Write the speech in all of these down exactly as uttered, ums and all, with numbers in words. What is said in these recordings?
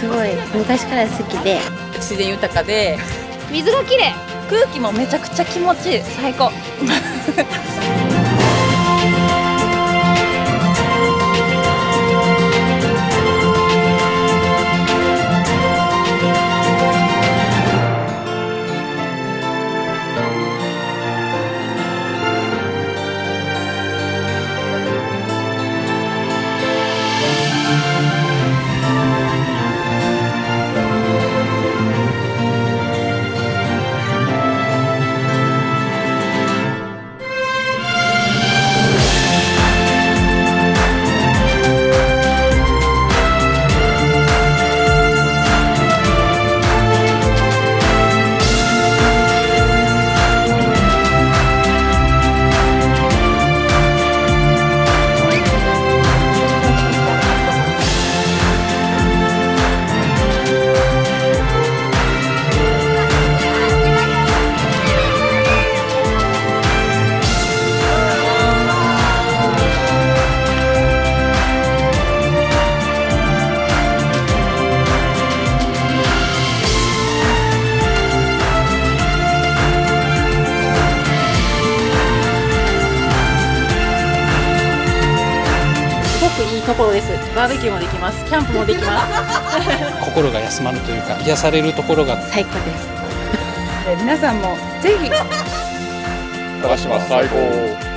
すごい昔から好きで、 自然豊かで水がきれい、 空気もめちゃくちゃ気持ちいい、最高。いいところです。バーベキューもできます。キャンプもできます。 心が休まるというか、癒されるところが最高です。 皆さんもぜひ。 高島最高。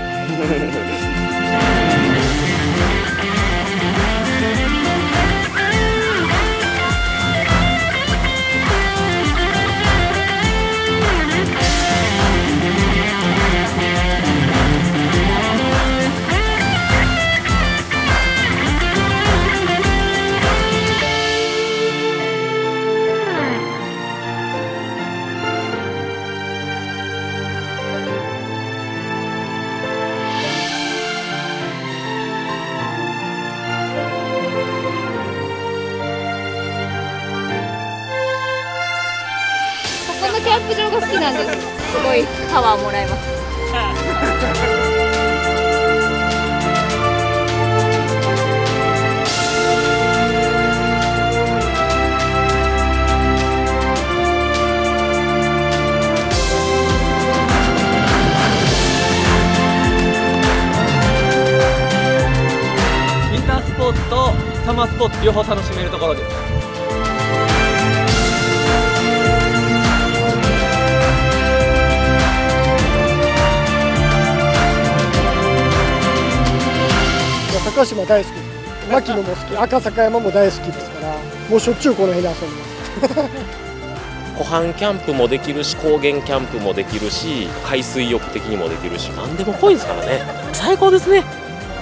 このキャンプ場が好きなんです。すごいパワーもらえます。 ウィンタースポーツとサマースポーツ両方楽しめるところです。 高島大好きです。牧野も好き、赤坂山も大好きですから、もうしょっちゅうこの辺で遊びます。 湖畔キャンプもできるし、高原キャンプもできるし、海水浴的にもできるし、何でも濃いですからね。最高ですね。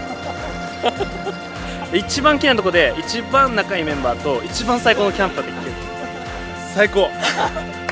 一番綺麗なとこで一番仲いいメンバーと一番最高のキャンプができる。最高。